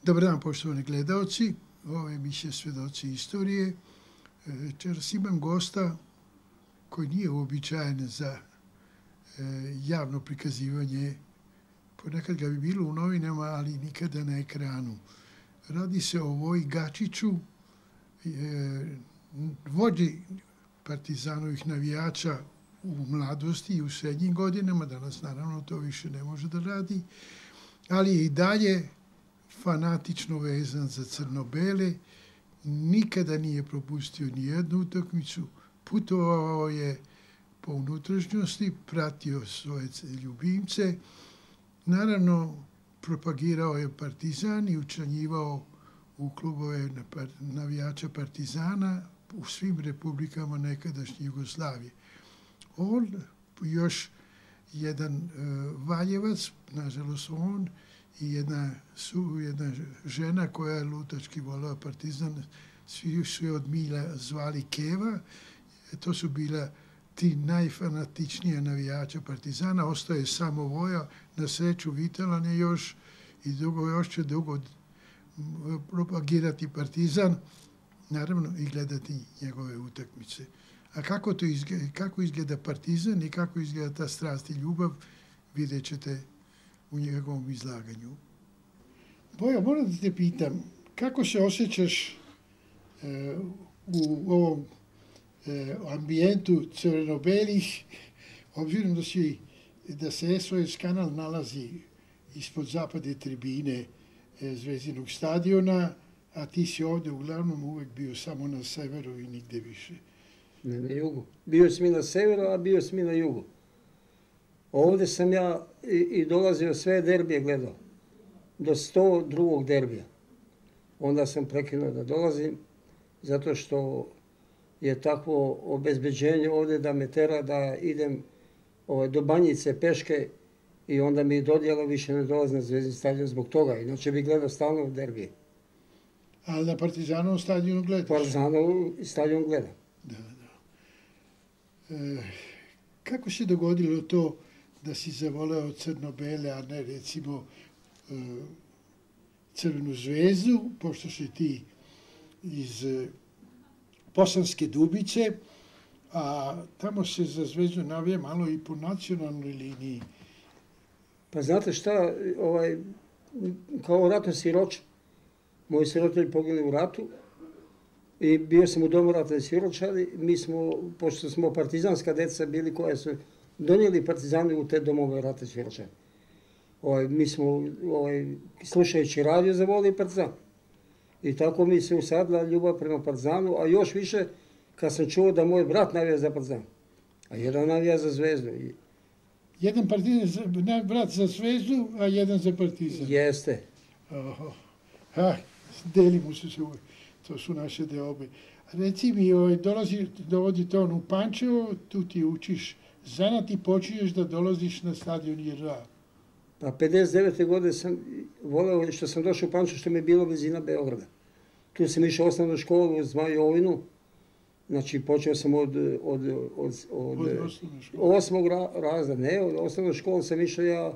Dobar dan, poštovani gledalci. Ovo je emisija Svedoci istorije. Večeras imam gosta koji nije uobičajen za javno prikazivanje. Ponekad ga bi bilo u novinama, ali nikada na ekranu. Radi se o Voji Gačiću, vođi partizanovih navijača u mladosti i u srednjim godinama. Danas naravno to više ne može da radi, ali je i dalje fanatično vezan za crno-bele. Nikada nije propustio ni jednu utakmicu. Putovao je po unutrašnjosti, pratio svoje ljubimce. Naravno, propagirao je Partizan i učlanjivao u klubove navijača Partizana u svim republikama nekadašnje Jugoslavije. On, još jedan Valjevac, nažalost on, i jedna žena koja je lutački volila Partizan, svi su je od milja zvali Keva. To su bila ti najfanatičnija navijača Partizana. Ostaje samo Voja, na sreću vitalan je još i još će dugo propagirati Partizan, naravno i gledati njegove utakmice. A kako izgleda Partizan i kako izgleda ta strast i ljubav, vidjet ćete u njegovom izlaganju. Voja, moram da te pitam, kako se osjećaš u ovom ambijentu crveno-belih, obzirom da se SOS kanal nalazi ispod zapadne tribine Zvezdinog stadiona, a ti si ovde uglavnom uvek bio samo na severu i nigde više. Ne, na jugu. Bio sam i na severu, a bio sam i na jugu. Ovde sam ja i dolazio sve derbije gledao, do 102. derbija. Onda sam prekinuo da dolazim, zato što je takvo obezbeđenje ovde da me tera da idem do Banjice peške i onda mi dodijelo više ne dolazi na Zvezdni stadion zbog toga. Inače bih gledao stalno derbije. Ali na Partizanovom stadionu gledaš? Partizanovom stadionu gledam. Da. Kako se dogodilo to da si zavoleo crno-bele, a ne recimo Crvenu zvezdu, pošto si ti iz Bosanske Dubice, a tamo se za Zvezdu navija malo i po nacionalnoj liniji. Pa znate šta, kao ratno siroče. Moji su roditelji poginuli u ratu i bio sam u domu ratne siročari. Mi smo, pošto smo partizanska deca bili koja su donijeli Partizani u te domove ratne siročari. Mi smo, slušajući radio, zavolili Partizan. I tako mi se usadila ljubav prema Partizanu, a još više kad sam čuo da moj brat navija za Partizan, a jedan navija za Zvezdu. Jedan brat za Zvezdu, a jedan za Partizan. Jeste. Delimo se uvek. To su naše deobe. Reci mi, dovodite on u Pančevo, tu ti učiš zanat i počinješ da dolaziš na stadion JRA. Pa 59. godine sam voleo što sam došao u Pančevo, što mi je bilo blizina Beograda. Tu sam išao osnovnu školu u Zmajovinu. Znači, počeo sam od 8. razreda. Ne, od osnovne škole sam išao ja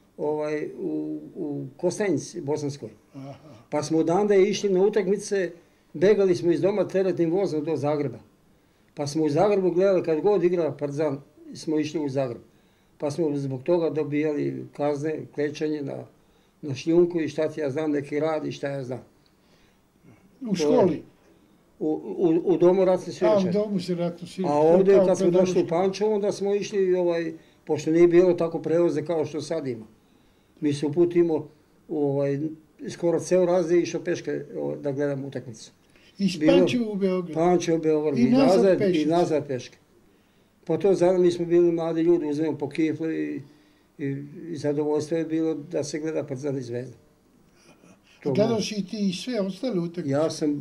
u Kostajnici, Bosanskoj. Pa smo odanda išli na utakmice, begali smo iz doma teretnim vozom do Zagreba. Pa smo u Zagrebu gledali, kad god igra Partizan, smo išli u Zagreb. Pa smo zbog toga dobijali kazne, klečanje na šljunku i šta ti ja znam, neki rad i šta ja znam. U školi? U domu ratne siročari. U domu se ratno siročari. A ovdje kad smo došli u Pančevo, onda smo išli, pošto nije bilo tako prevoze kao što sad ima. Mi se uputimo, skoro ceo razde išao peške da gledam utakmicu. Iz Pančeva u Beograd? Pančeva u Beograd. I nazad peške. Pa to zadnje mi smo bili mladi ljudi, uzmemo po kiflu i zadovoljstvo je bilo da se gleda Partizan i Zvezda. Gledaš i ti sve ostale utakmice? Ja sam,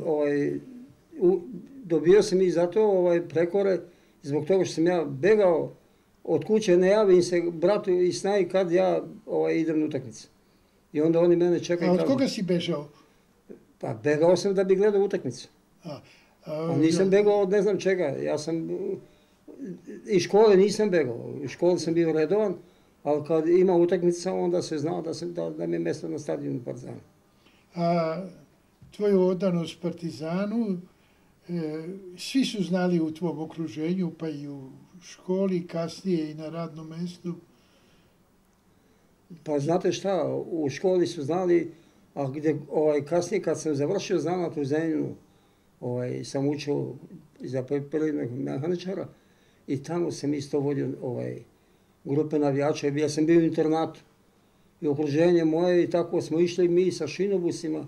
dobio sam i zato prekore, zbog toga što sam ja begao od kuće, ne javim se bratu i snaji kad ja idem na utakmice. I onda oni mene čekaju. A od koga si bežao? Pa begao sam da bi gledao utakmice. A nisam begao od ne znam čega. Ja sam, iz škole nisam begao. U školi sam bio redovan, ali kad ima utakmica, onda se znao da mi je mjesto na stadionu Partizana. A tvoju odanost Partizanu, svi su znali u tvom okruženju, pa i u školi, kasnije i na radnom mestu. Pa znate šta, u školi su znali, a gdje, kasnije kad sam završio zanat u Zrenjaninu, sam učio za poljoprivrednog mehaničara i tamo sam isto vodio grupe navijača, ja sam bio u internatu i okruženje moje i tako smo išli mi sa šinobusima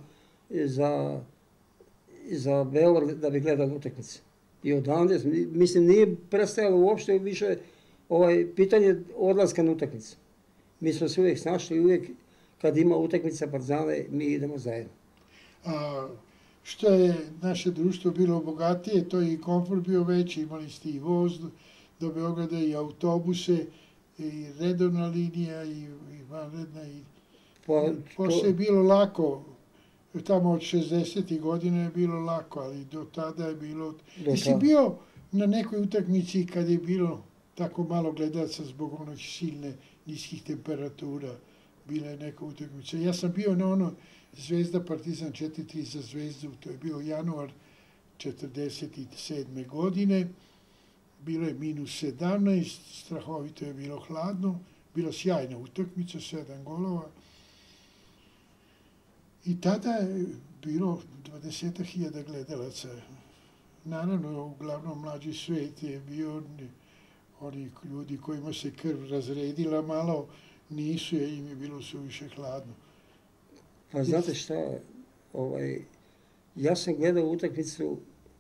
za Beograd da bi gledali utakmice. I odande, mislim, nije prestajalo uopšte više pitanje odlaska na utakmice. Mi smo se uvijek snašli i uvijek kad ima utakmica Partizana, mi idemo zajedno. A što je naše društvo bilo bogatije, to je i komfort bio veći, imali ste i voz do Beograda i autobuse, i redovna linija, i vanredna. Poslije je bilo lako, tamo od 60. godina je bilo lako, ali do tada je bilo... Jesi bio na nekoj utakmici kad je bilo tako malo gledaca zbog onih silne niskih temperatura? Bila je neka utakmica. Ja sam bio na ono Zvezda Partizan 4-3 za Zvezdu, to je bio januar 1947. godine. Bilo je -17, strahovito je bilo hladno, bila sjajna utakmica, 7 golova. I tada je bilo 20.000 gledalaca. Naravno, uglavnom mlađi svet je bio, oni ljudi kojima se krv razredila malo, nisu, jer im je bilo suviše hladno. Pa znate šta, ja sam gledao utakmicu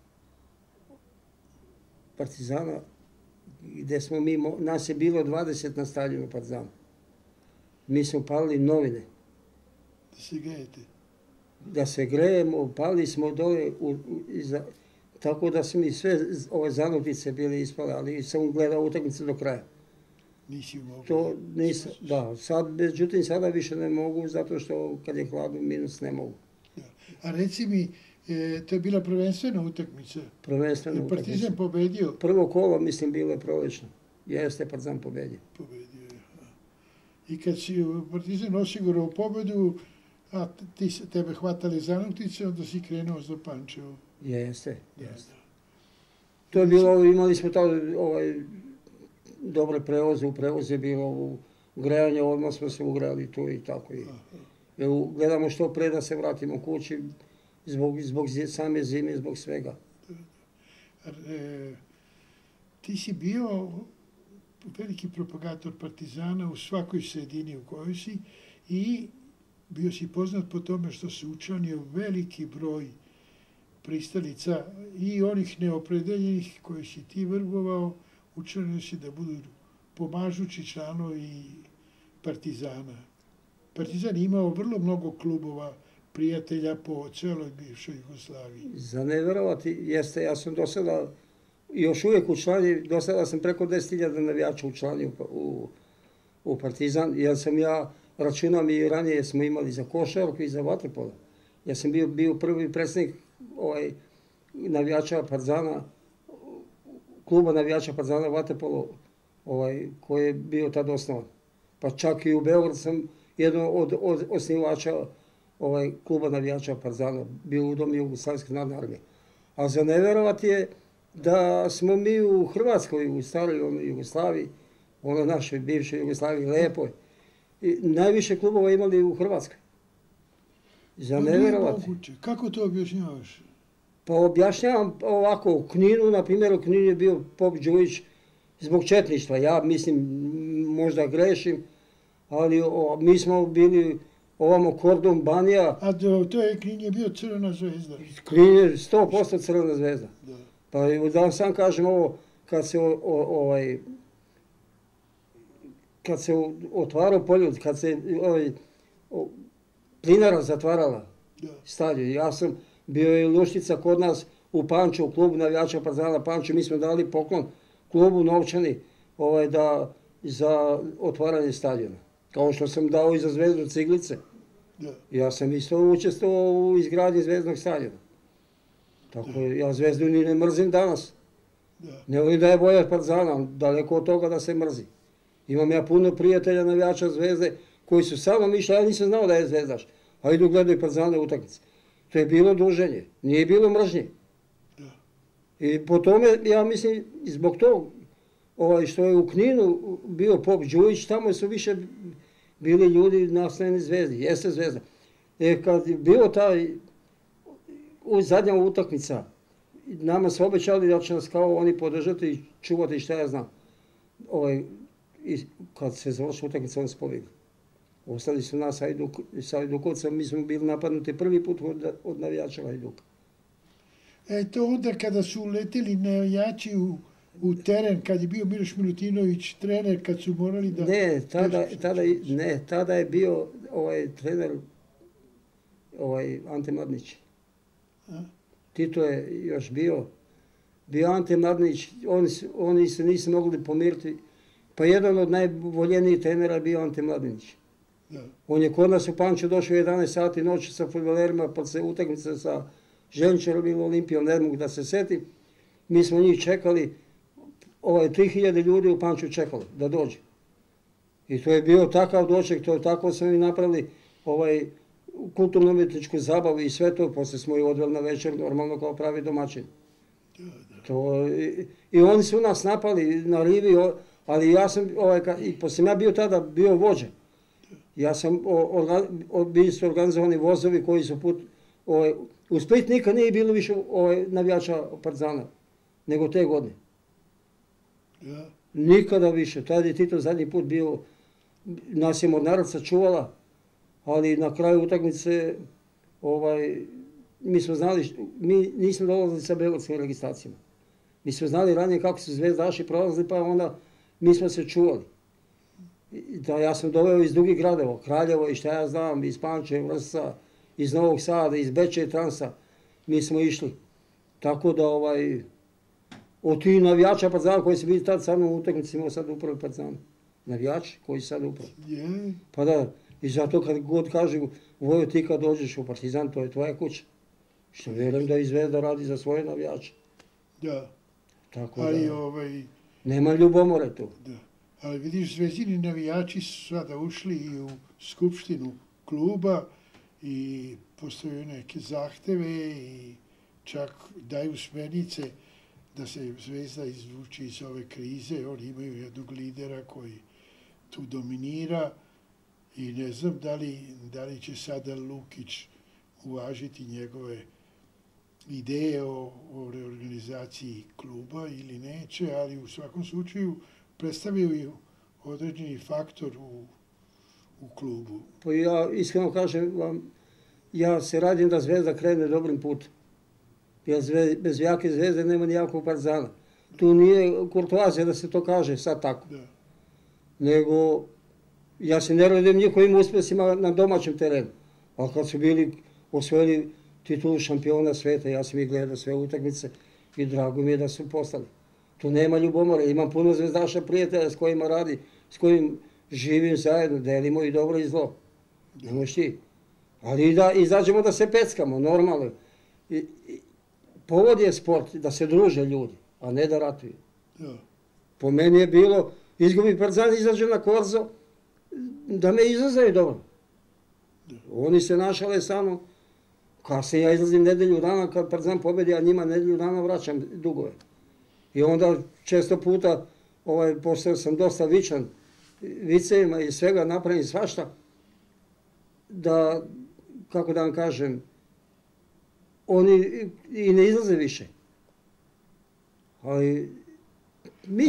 Partizana, gdje smo mi, nas je bilo 20 na stadionu Partizana. Mi smo palili novine. Da se grejete? Da se grejemo, palili smo dole, tako da su mi sve ove zanutice bile ispale, ali sam gledao utakmicu do kraja. Nisi mogu? To nisam, da. Međutim, sada više ne mogu, zato što kad je hladno minus ne mogu. A reci mi, to je bila prvenstvena utakmica? Prvenstvena utakmica. Partizan pobedio? Prvo kolo, mislim, bilo je prolečno. Jeste Partizan pobedio. Pobedio je. I kad si Partizan osigurao pobedu, a tebe hvatali zanutice, onda si krenuo za Pančevo. Jeste. To je bilo, imali smo dobre prevoze, u prevoze je bilo u grejanje, odmah smo se ugrali tu i tako. Gledamo što pre da se vratimo kući, zbog same zime, zbog svega. Ti si bio veliki propagator Partizana u svakoj sredini u kojoj si i bio si poznat po tome što se učlanio veliki broj pristalica i onih neopredeljenih koje si ti vrbovao, učlanio si da budu pomažući članovi Partizana. Partizan je imao vrlo mnogo klubova, prijatelja po celoj bivšoj Jugoslaviji. Za ne verovati, jeste, ja sam do sada, još uvijek učlanio, do sada sam preko 10.000 navijača učlanio u Partizan, jer sam ja, računam i ranije smo imali za košarku i za vaterpolo. Ja sam bio prvi predsjednik navijača Partizana, kluba navijača Partizana vaterpolo, koji je bio tad osnovan. Pa čak i u Beogradu sam jedan od osnivača kluba navijača Partizana, bio u Domu Jugoslavijske narodne armije. A za ne verovati je da smo mi u Hrvatskoj, u staroj Jugoslaviji, našoj bivšoj Jugoslaviji, lepoj, najviše klubova imali u Hrvatskoj. Za ne verovati. Kako to objašnjavaš? Pa objašnjavam ovako, u Kninu, na primjer, u Kninu je bio Pop Đujić zbog četništva. Ja mislim, možda grešim, ali mi smo bili ovamo Kordon, Banija. A to je Knin je bio Crvena zvezda? Knin je 100% Crvena zvezda. Pa da sam kažem ovo, kad se otvarao Poljud, kad se Plinara zatvarala stadion, ja sam bio i Luštica kod nas u Pančevu, klubu navijača Partizana Pančevo, mi smo dali poklon klubu novčani za otvaranje stadiona. Kao što sam dao i za Zvezdu ciglice. Ja sam isto učestvovao u izgradnji Zvezdnog stadiona. Tako ja Zvezdu ni ne mrzim danas. Ne volim da je bolja Partizana, daleko od toga da se mrzi. Imam ja puno prijatelja navijača Zvezde koji su samo mišljali, ja nisam znao da je zvezdaš. Hajduk gledaju Partizane utakmice. To je bilo druženje, nije bilo mržnje. I po tome, ja mislim, zbog tog što je u Kninu bio Pop Đujić, tamo su više bili ljudi nastavljeni Zvezdi, jeste Zvezda. Kad je bio zadnja utakmica, nama su obećali da će nas kao oni podržati i čuvati šta ja znam. Kad se završi utakmica, oni su pobjegli. Ostali su nas sa Hajdukovcem, mi smo bili napadnuti prvi put od navijača Hajduka. To onda kada su uleteli navijači u teren, kad je bio Miloš Milutinović trener, kad su morali da... Ne, tada je bio trener Ante Mladinić. Tito je još bio Ante Mladinić, oni se nisu mogli pomiriti. Pa jedan od najvoljenijih trenera je bio Ante Mladinić. On je kod nas u Pančevu došao u 11 sati noći sa fudbalerima, pa se utakmica sa Željčarom ili Olimpijom, ne mogu da se setim. Mi smo njih čekali, 3000 ljudi u Pančevu čekalo da dođe. I to je bio takav doček, tako smo i napravili kulturno-umjetničku zabavu i sve to, posle smo i odveli na večer normalno kao pravi domaćin. I oni su nas napali na rivi, ali ja sam, i posle ja bio tada bio vođa. Ja sam, bili su organizovani vozovi koji su u Split nikad nije bilo više navijača Partizana, nego te godine. Nikada više. Tada je Tito zadnji put bio, nas je Mornarica čuvala, ali na kraju utakmice, mi smo znali, mi nismo dolazili sa beogradskim registracijama. Mi smo znali ranije kako su zvezdaši prolazili, pa onda mi smo se čuvali. Ja sam doveo iz drugih gradova, Kraljevo i šta ja znam, iz Pančeva, Vršca, iz Novog Sada, iz Beča i Transa, mi smo išli. Tako da od tih navijača Partizana koji su bili tad sa mnom u utakmici, imao sad upravo Partizana. Navijači koji su sad upravo. Pa da, i zato kad god kažu, Vojo, ti kad dođeš u Partizan, to je tvoja kuća. Što vjerujem da i Zvezda radi za svoje navijače. Da. Tako da, nema ljubomore tu. Da. Ali vidiš, Zvezdini navijači su sada ušli i u skupštinu kluba i postoje neke zahteve i čak daju smjernice da se Zvezda izvuči iz ove krize. Oni imaju jednog lidera koji tu dominira i ne znam da li će sada Lukić uvažiti njegove ideje o reorganizaciji kluba ili neće, ali u svakom slučaju predstavljaju određeni faktor u klubu. Pa ja iskreno kažem vam, ja se radim da Zvezda krene dobrim putem. Jer bez jake Zvezde nema ni jakog Partizana. Tu nije kurtoazija da se to kaže sad tako. Nego, ja se ne radim njihovim uspjesima na domaćem terenu. Ali kad su bili osvojili titulu šampiona sveta, ja sam ih gledao sve utakmice i drago mi je da su postali. Tu nema ljubomore, imam puno zvezdaša prijatelja s kojima radi, s kojim živim zajedno, delimo i dobro i zlo. Nemoš ti. Ali da izađemo da se peckamo, normalno. Povod je sport, da se druže ljudi, a ne da ratuju. Po meni je bilo, izgubi Partizan, izađe na korzo, da me izazaju dobro. Oni se našale sa mnom, kasnije ja izlazim nedelju dana, kad Partizan pobedi, a njima nedelju dana vraćam dugove. I onda često puta postao sam dosta vičan vicevima i svega, napravim svašta, da, kako da vam kažem, oni i ne izlaze više. Ali mi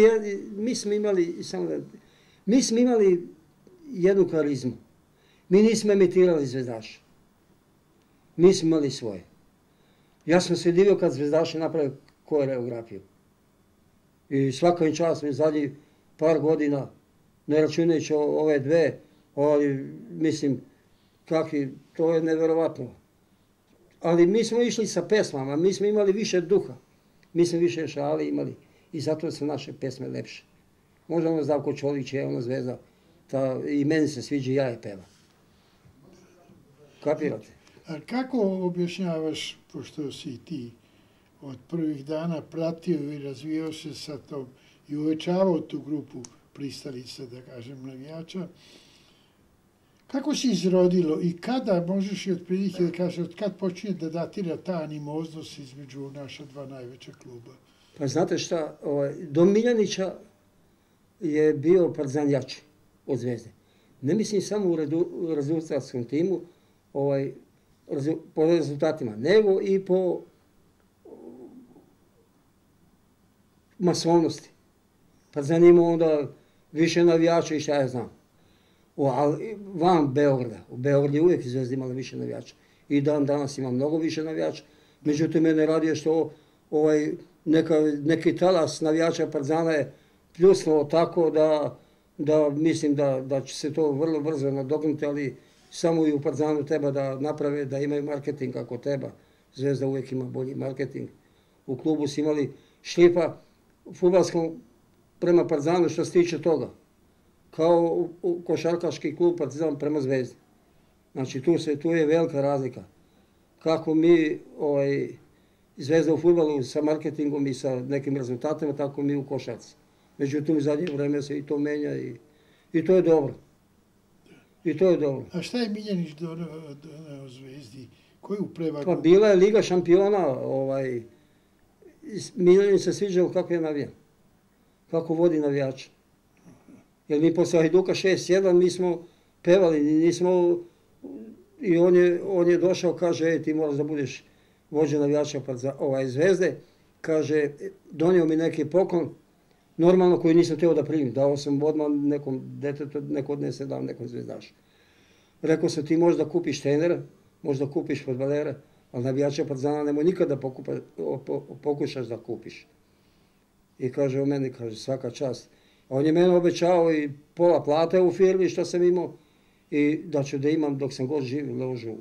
smo imali jednu karizmu. Mi nismo emitirali zvezdaše. Mi smo imali svoje. Ja sam se divio kad zvezdaši naprave koreografiju. I svaka im čast mi zadnjih par godina, ne računajući ove dve, ali mislim, to je neverovatno. Ali mi smo išli sa pesmama, mi smo imali više duha, mi smo više šale imali i zato su naše pesme lepše. Možda ono Zdravko Čolić je ona zvezda, i meni se sviđa, ja je peva. Kapirate? A kako objašnjavaš, pošto si ti od prvih dana pratio i razvijao se sa tom i uvećavao tu grupu pristalica, da kažem, navijača, Kako se izrodilo i kada, možeš i otprilike da kažeš, od kad počinje da datira ta animoznost između naša dva najveća kluba? Pa znate šta, do Miljanića je bio Partizan jači od Zvezde. Ne mislim samo u rezultatskom timu, po rezultatima, nego i po masovnosti. Partizan imao onda više navijača i šta ja znam. Ali van Beograda, u Beogradu je uvijek Zvezda imala više navijača. I danas ima mnogo više navijača. Međutim, mene radije što neki talas navijača Partizana je pljusnuo tako da mislim da će se to vrlo brzo nadoknuti, ali samo i u Partizanu treba da naprave, da imaju marketing kako treba. Zvezda uvijek ima bolji marketing. U klubu su imali šlipa fudbalskom prema Partizanu što se tiče toga. Kao košarkaški klub Partizan prema Zvezdi. Znači tu je velika razlika. Kako mi Zvezda u fudbalu sa marketingom i sa nekim rezultatima, tako mi u košarci. Međutim, u zadnje vreme se i to menja i to je dobro. I to je dobro. A šta je Miljanić doneo Zvezdi? Koju prevagu? Pa bila je Liga šampiona. Miljanić se sviđao kako je navijan. Kako vodi navijača. Jer mi posle Hajduka 6-1 mi smo pevali, nismo... I on je došao, kaže, ti moraš da budeš vođa navijača Zvezde. Kaže, donio mi neki poklon, normalno koji nisam htio da primim. Dao sam odmah nekom detetu, neko odnese dam nekom zvezdašu. Rekao sam, ti možda kupiš trenera, možda kupiš fudbalera, ali navijača Partizana nemoj nikada pokušaš da kupiš. I kaže o meni, kaže, svaka čast. A on je meni obećao i pola plate u firmi što sam imao i da ću da imam dok sam god živ ložu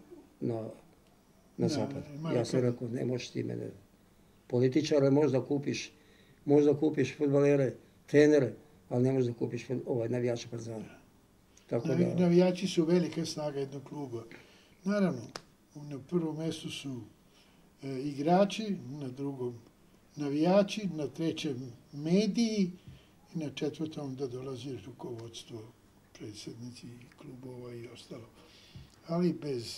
na zapad. Ja sam rekao, ne možeš ti mene političare, možda kupiš fudbalere, trenere, ali ne možeš da kupiš navijača Partizana. Navijači su velika snaga jednog kluba. Naravno, na prvom mjestu su igrači, na drugom navijači, na trećem mediji i na četvrtom da dolazi rukovodstvo, predsjednici klubova i ostalo. Ali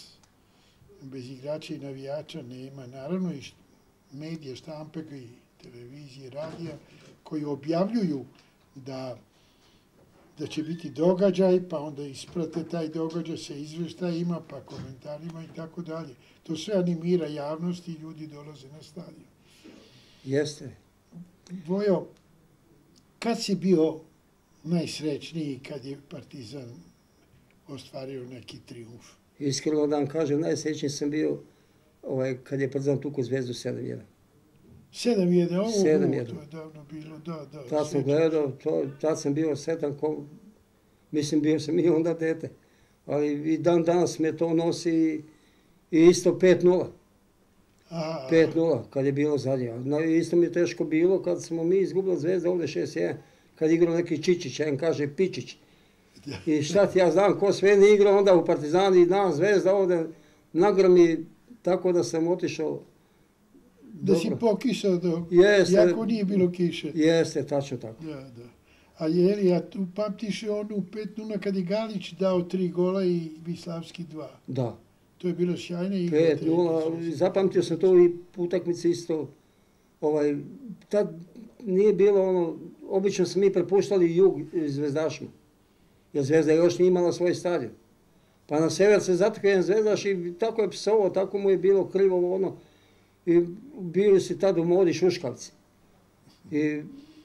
bez igrača i navijača nema. Naravno i medije, štampe i televizije, radija koji objavljuju da će biti događaj, pa onda isprate taj događaj sa izveštajima, pa komentarima i tako dalje. To sve animira javnost i ljudi dolaze na stadion. Jeste. Vojo, kad si bio najsrećniji kad je Partizan ostvario neki trijumf? Iskreno da vam kažem, najsrećniji sam bio kad je Partizan tukao Zvezdu 7-1. 7-1, ovo 7-1. To je davno bilo, da. Tad sam gledao, tad sam bio sretan, mislim bio sam i onda dete. Ali i dan danas me to nosi i isto 5-0. 5-0 kad je bilo zadnje. Isto mi je teško bilo kad smo mi izgubili Zvezda ovdje 6-1. Kad igrao neki Čičić, jedan kaže Pičić. I šta ti ja znam ko sve ne igrao onda u Partizani i dan Zvezda ovdje nagrami tako da sam otišao. Da si pokišao jako nije bilo kiše. Jeste, tačno tako. Da. A tu pamtiš onu 5-0 kad je Galić dao 3 gola i Vislavski 2. Da. To je bilo sjajna igra. 5-0, zapamtio sam to i utakmice isto. Tad nije bilo obično smo mi prepuštali jug zvezdašima. Jer Zvezda još nije imala svoj stadion. Pa na sever se zatekao jedan zvezdaš i tako je psovao, tako mu je bilo krivo I bili su tad u modi šuškavci. I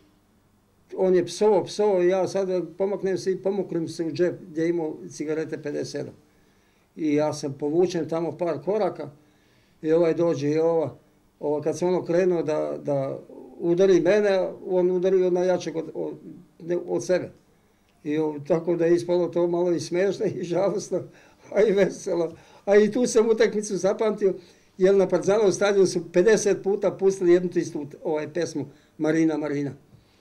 on je psovao i ja sad pomaknem se i pomokrim se u džep gdje je imao cigarete 57. I ja sam povučen tamo par koraka i dođe i kad sam krenuo da udari mene, on udario najjačeg od sebe. I tako da je ispalo to malo i smiješno i žalostno, a i veselo. A i tu sam utakmicu zapamtio, jer na Partizanovom stadionu su 50 puta pustili jednu istu pesmu Marina, Marina.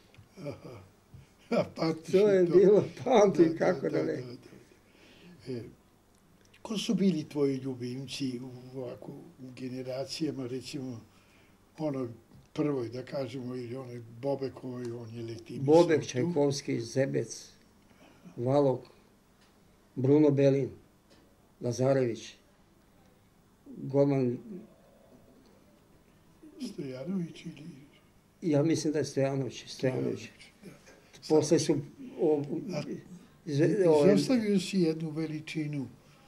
To je bilo, pamtim kako da ne. Ko su bili tvoji ljubimci u generacijama, recimo, prvoj, da kažemo, ili onoj Bobekovoj, on je Letimić. Bobek, Čajkovski, Zebec, Valok, Bruno Belin, Lazarević, golman, Stojanović ili... ja mislim da je Stojanović. Posle su... Izostavio si jednu veličinu.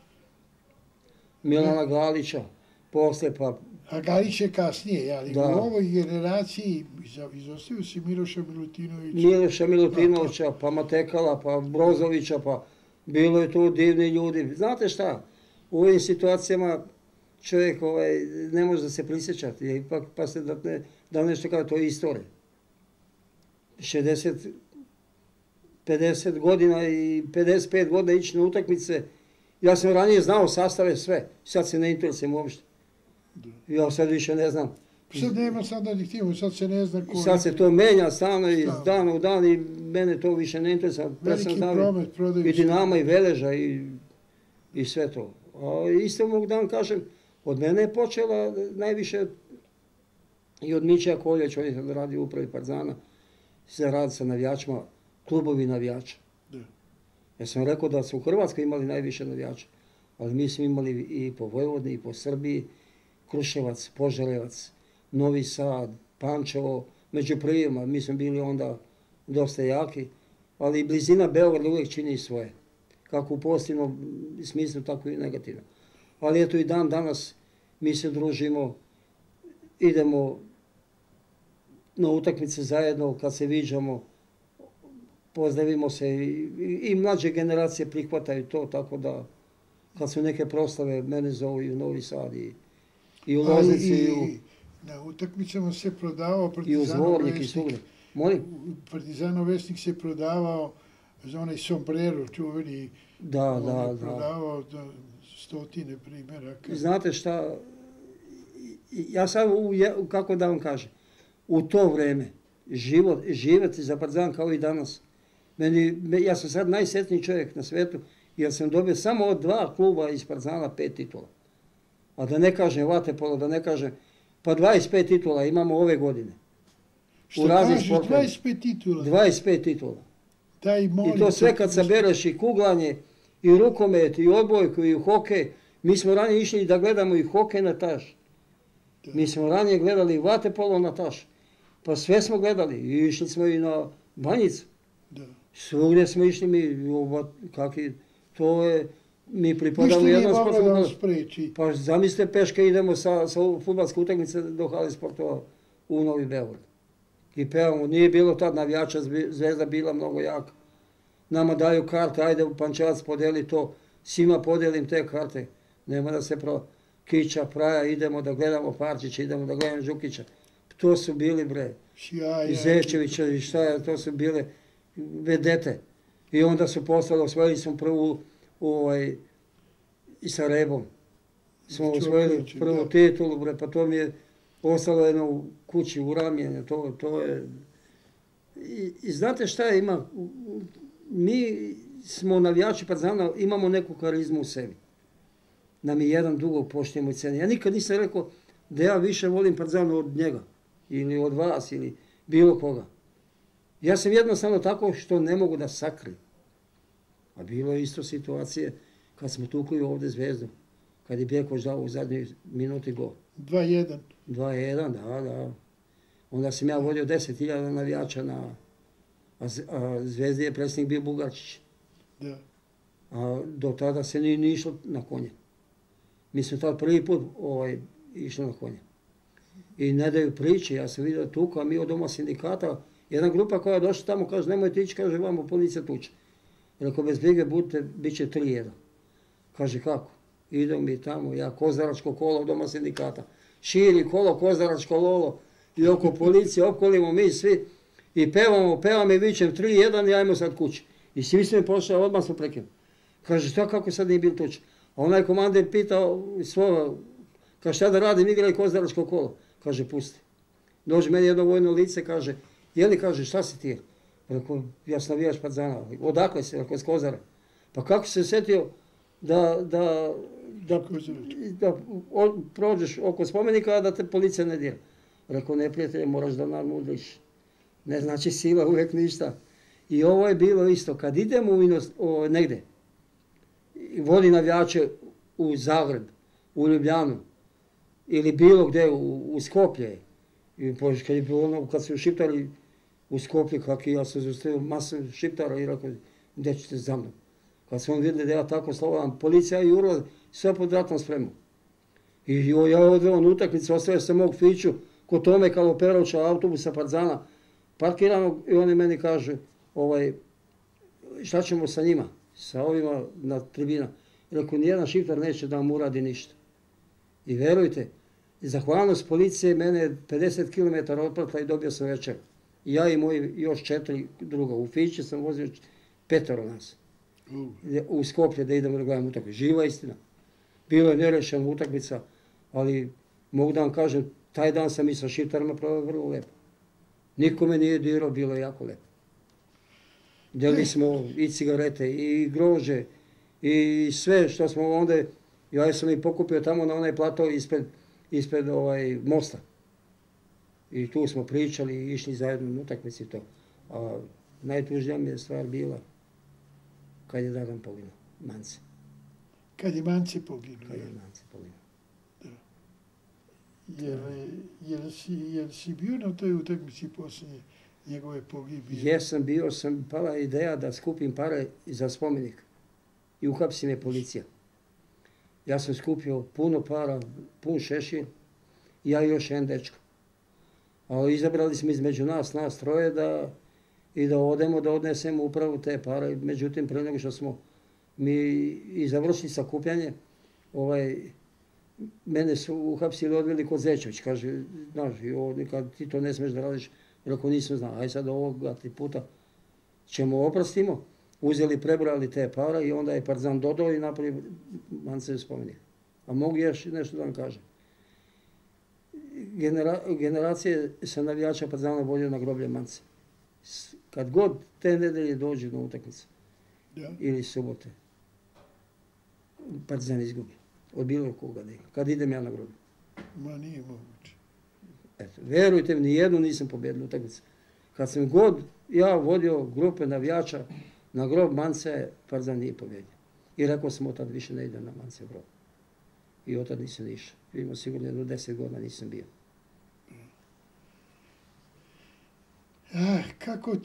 Milana Galića, posle pa... A Galić je kasnije, ali u ovoj generaciji izostavio si Miloša Milutinovića, pa Matekala, pa Brozovića, pa bilo je tu divni ljudi. Znate šta, u ovim situacijama čovjek ne može da se prisjećati, ipak pa se da nešto kao to je istorija. 50 godina i 55 godina ići na utakmice. Ja sam ranije znao sastave sve, sad se ne interesujem uopšte. Ja sad više ne znam. Sad nema sad adiktivu, sad se ne zna ko... Sad se to menja stalno iz dana u dan i mene to više ne interesuje. Veliki promet, prodaju se. I Dinama i Veleža i sve to. A isto mogu da vam kažem, od mene je počela najviše i od Mićeja Koljeća, on je radio u upravi Partizana, se radi sa navijačima, klubovi navijača. Ja sam rekao da su u Hrvatskoj imali najviše navijača, ali mi smo imali i po Vojvodini, i po Srbiji, Kruševac, Požarevac, Novi Sad, Pančevo, među prvima, mi smo bili onda dosta jaki, ali i blizina Beograda uvijek čini svoje, kako u pozitivnom smislu, tako i negativno. Ali eto i dan danas mi se družimo, idemo na utakmice zajedno, kad se viđamo, pozdravimo se i mlađe generacije prihvataju to, tako da kad su neke proslave, mene zovu i u Novi Sad i u Loznici. Na utakmicama se prodavao Partizanov Vesnik se prodavao za onaj sombrero čuveni. Da. Prodavao stotine primjeraka. Znate šta, ja sad, kako da vam kažem, u to vreme živjeti za Partizan kao i danas. Ja sam sad najsretniji čovjek na svijetu jer sam dobio samo od 2 kluba iz Partizana 5 titula. A da ne kažem vatepolo, da ne kažem, pa 25 titula imamo ove godine. Što kažeš, 25 titula? 25 titula. I to sve kad sabereš i kuglanje, i rukomet, i odbojku, i hokej. Mi smo ranije išli da gledamo i hokej na taš. Mi smo ranije gledali i vatepolo na taš. Pa sve smo gledali. I išli smo i na Banjicu. Svugdje smo išli mi pripadamo jednom sportu. Pa zamislite, peške idemo sa fudbalske utakmice do hale sportova u Novi Beograd. I pevamo, nije bilo tad navijača, Zvezda bila mnogo jaka. Nama daju karte, ajde u Pančevac podeli to, svima podelim te karte. Nema da se Kića, Praja, idemo da gledamo Parčića, idemo da gledamo Žukića. To su bili i Zečevića i šta je, to su bile vedete. I onda su poslali, osvojili smo prvu i sa Rebom. Smo osvojili prvu titulu, pa to mi je ostalo jedno u kući, u ramljenju. To je... I znate šta ima? Mi smo navijači Partizana, imamo neku karizmu u sebi. Da mi jedan dugo poštujemo i ceni. Ja nikad nisam rekao da ja više volim Partizana od njega, ili od vas, ili bilo koga. Ja sam jednostavno tako što ne mogu da sakrim. A bilo je isto situacije kad smo tukli ovdje Zvezdu, kad je Bjeković dao u zadnjoj minuti gol. 2-1. 2-1, da. Onda sam ja vodio 10.000 navijača a Zvezdi je predsjednik bio Bugarčić. Da. A do tada se nije išlo na konje. Mi smo tad prvi put išli na konje. I ne daju priče, ja sam vidio tuku, a mi od doma sindikata, jedna grupa koja je došla tamo, kaže, nemojte ići, kaže, vamo policija tuče. Rekao, bez brige, bit će 3-1. Kaže, kako? Idemo mi tamo, ja kozaračko kolo od doma sindikata. Širi kolo, kozaračko lolo i oko policije, opkolimo mi svi i pevam i vičem 3-1 i ajmo sad kući. I svi smo mi pošli, odmah smo prekinuli. Kaže, šta kako sad nije bilo tuče? A onaj komandir pitao svoga, kaže, šta da radim, igraj kozaračko kolo. Kaže, pusti. Dođe meni jedno vojno lice, kaže, jeli, kaže, šta si ti? Rekao, ja sam navijač Partizana. Odakle si? Rekao, iz Kozara. Pa kako se sjetio da prođeš oko spomenika, a da te policija ne dira? Rekao, neprijatelje, moraš da nadmudriš. Ne znači sila uvijek ništa. I ovo je bilo isto. Kad idemo negde, vodi navijače u Zagreb, u Ljubljanu ili bilo gde u Skoplje. I kad su šiptari u Skoplje, kako ja sam zaustavio masu šiptara i rekao, gde ćete za mnom? Kad su on vidjeli da ja tako slobodan, policija i urod, sve pod ratnom spremom. I ja odveo na utakmicu, ostavio sam mog Fiću kod Tome Kaloperovića, autobusa Partizana, parkiranog, i oni meni kažu, šta ćemo sa njima, sa ovima na tribina. Rekao, nijedan šiptar neće da vam uradi ništa. I verujte, zahvalnost policije mene 50 km otpratila i dobio sam večer. Ja i moji još 4 druga. U Fići sam vozio 5 nas. U Skoplje da idemo da gledamo utakmicu. Živa istina. Bilo je nerešena utakmica, ali mogu da vam kažem, taj dan sam i sa šiptarima proveo vrlo lepo. Niko me nije dirao, bilo je jako lepo. Delili smo i cigarete, i grože, i sve što smo onda, ja sam i pokupio tamo na onaj plato ispred mosta. I tu smo pričali i išli zajedno na utakmici to. A najtužnija mi je stvar bila kad je Dragan poginuo, Mance. Kad je Mance poginuo. Kad je Mance poginuo. Jel si bio na toj utakmici posljednje njegove pogibije? Jesam bio, sam pala ideja da skupim pare za spomenik i uhapsi me policija. Ja sam skupio puno para, pun šešir, ja i još jedan dečko. Ali izabrali smo između nas troje da odemo, da odnesemo upravo te pare. Međutim, pre nego što smo mi i završili sakupljanje, mene su uhapsili, odveli kod Zečević. Kaže, znaš, kad ti to ne smeš da radiš, rekao, nisam znao, aj sad ovoga 3 puta ćemo oprostimo. Uzeli, prebrali te para i onda je Partizan dodao i napravio Mancev spomenik. A mogu još nešto da vam kažem. Generacije sa navijača Partizana vodio na groblje Mance. Kad god te nedelje dođu na utakmice ili subote, Partizan izgubi. Od bilo koga da ima. Kad idem ja na groblje. Ma nije moguće. Eto, verujte mi, nijednu nisam pobjedio utakmice. Kad sam god ja vodio grupe navijača na grob Mance, Partizan nije pobjedio. I rekao sam, otad više ne ide na Mance grob. I otad nisam išao. Imao sigurno jedno 10 godina nisam bio. Kako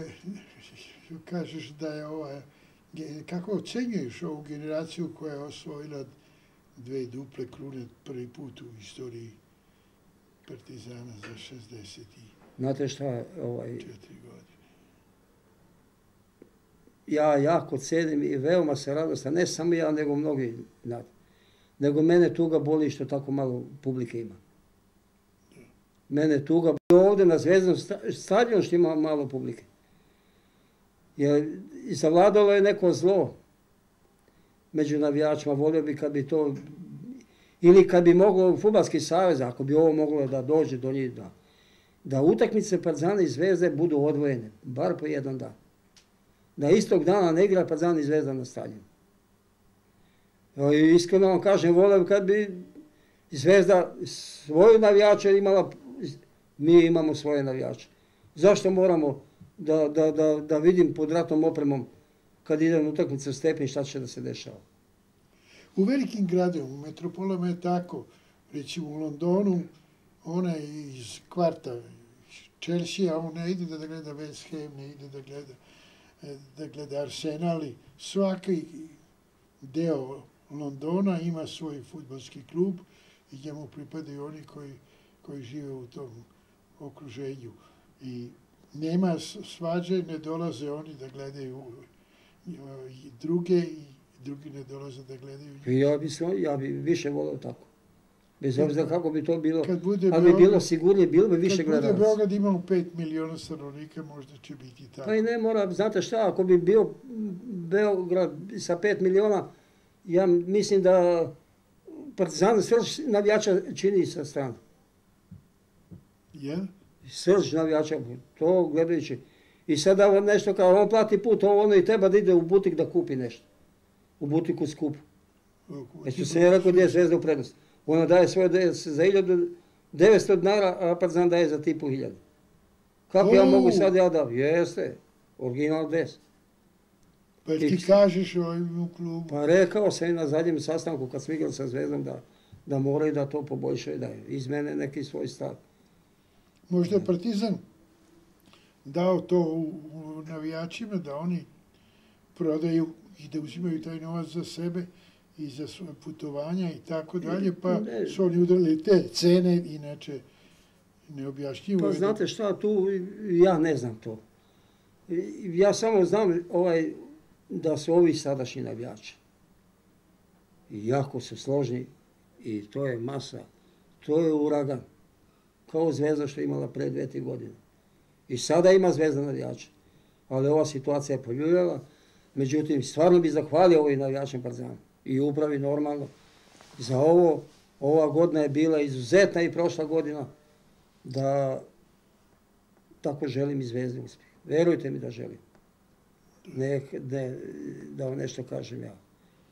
kažeš da je kako ocenjuješ ovu generaciju koja je osvojila 2 duple krune prvi put u istoriji Partizana za 64 Znate šta, godine? Ja jako cenim i veoma se radostan, ne samo ja, nego mnogi, nego mene tuga boli što tako malo publike ima. Mene tuga boli ovdje na Zvezdanom stadionu što ima malo publike. Jer zavladalo je neko zlo među navijačima, volio bi kad bi to, ili kad bi moglo Fudbalski savez, ako bi ovo moglo da dođe do njih, da utakmice Partizana i Zvezde budu odvojene, bar po jedan dan. Da istog dana ne igra Partizan i Zvezda na stadionu. Iskreno vam kažem, volio bi kad bi Zvezda svoju navijača imala, mi imamo svoje navijače. Zašto moramo da vidim pod ratnom opremom kad idem na utakmice u Stepin šta će da se dešava? U velikim gradovima, u metropolama je tako. Recimo u Londonu, ona iz kvarta Chelsea, on ne ide da gleda West Ham, ne ide da gleda Arsenal. Svaki deo Londona ima svoj fudbalski klub i njemu pripadaju oni koji žive u tom okruženju. I nema svađe, ne dolaze oni da gledaju druge i drugi ne dolaze da gledaju. Ja bi više volio tako. Bez obzira kako bi to bilo, ali bi bilo sigurnije, bilo bi više gledalaca. Kad bude Beograd imao 5 miliona stanovnika, možda će biti tako. Pa i ne mora, znate šta, ako bi bio Beograd sa 5 miliona, ja mislim da Partizan srž navijača čini sa strane. Ja? Srž navijača, to gledajući. I sada nešto kao on plati put, ono i treba da ide u butik da kupi nešto. U butiku skupu. Eto se je rekao gdje je Zvezda u prednosti. Ona daje svoje za 1900 dinara, a Partizan daje za 5.500. Kako ja mogu sad ja da? Jeste, original 10. Pa ti kažeš ovim u klubu? Pa rekao sam i na zadnjem sastanku kad smo igrali sa Zvezdom da moraju da to poboljšaju, da izmene neki svoj stav. Možda je Partizan dao to u navijačima da oni prodaju i da uzimaju taj novac za sebe i za svoje putovanja i tako dalje, pa su oni udarili te cene, inače neobjašnjivo. Pa znate šta, tu ja ne znam to. Ja samo znam da su ovi sadašnji navijači. Jako su složni i to je masa, to je uragan. Kao Zvezda što je imala pre 2-3 godine. I sada ima Zvezda navijača. Ali ova situacija je poljuljala. Međutim, stvarno bih zahvalio ovim navijačima Partizana. I upravi normalno za ovo. Ova godina je bila izuzetna i prošla godina da tako želim i Zvezdi uspjeh. Verujte mi da želim. Ne, da vam nešto kažem ja.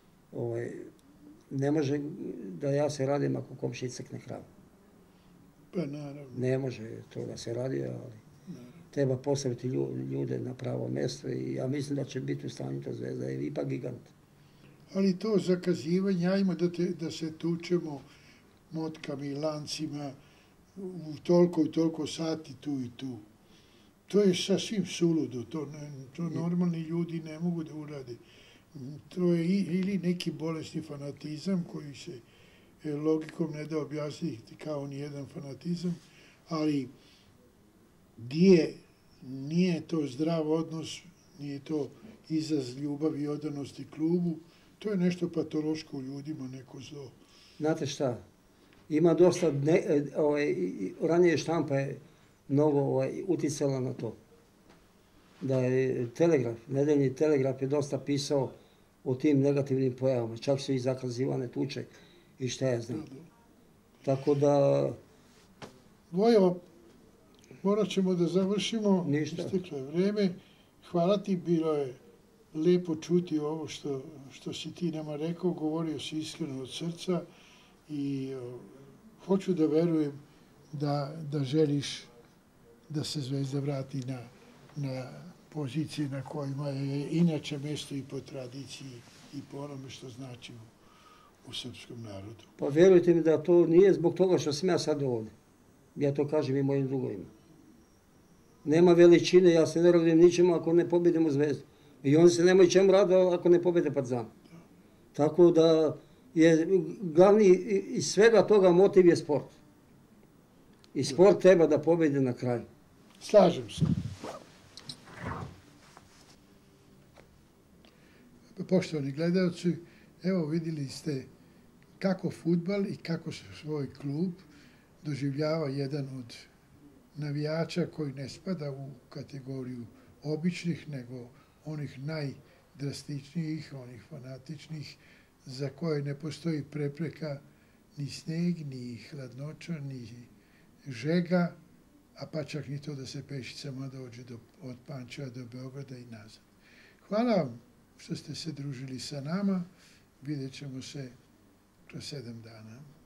Ne može da ja se radim ako komšija crkne kravu. Pa naravno. Ne može to da se radi, ali treba postaviti ljude na pravo mjesto i ja mislim da će biti u stanju to Zvezda, je ipak gigant. Ali to zakazivanje, ajmo da se tučemo motkama i lancima u toliko i toliko sati tu i tu. To je sasvim suludo, to normalni ljudi ne mogu da urade. To je ili neki bolesni fanatizam koji se logikom ne da objasniti kao nijedan fanatizam, ali nije to zdrav odnos, nije to izraz ljubavi i odanosti klubu, to je nešto patološko u ljudima, neko zlo. Znate šta, ima dosta, ranije štampa je mnogo uticala na to. Da je nedeljni Telegraf je dosta pisao o tim negativnim pojavama, čak su i zakazivane tuče i šta ja znam. Tako da... Vojo, morat ćemo da završimo, isteklo je vreme. Hvala ti, bilo je lepo čuti ovo što si ti nama rekao, govorio si iskreno od srca i hoću da verujem da želiš da se Zvezda vrati na pozicije na kojima je inače mjesto i po tradiciji i po onome što znači u srpskom narodu. Pa verujte mi da to nije zbog toga što sam ja sad ovdje. Ja to kažem i mojim drugovima. Nema veličine, ja se ne radim ničemu ako ne pobjedimo Zvezdu. I oni se nemaju čemu raditi ako ne pobjede Partizan. Tako da je glavni iz svega toga motiv je sport. I sport treba da pobjede na kraju. Slažem se. Poštovani gledalci, evo vidjeli ste kako fudbal i kako svoj klub doživljava jedan od navijača koji ne spada u kategoriju običnih, nego onih najdrastičnijih, onih fanatičnih, za koje ne postoji prepreka ni sneg, ni hladnoća, ni žega, a pa čak ni to da se pešicama dođe od Pančeva do Beograda i nazad. Hvala vam što ste se družili sa nama. Vidjet ćemo se kroz 7 dana.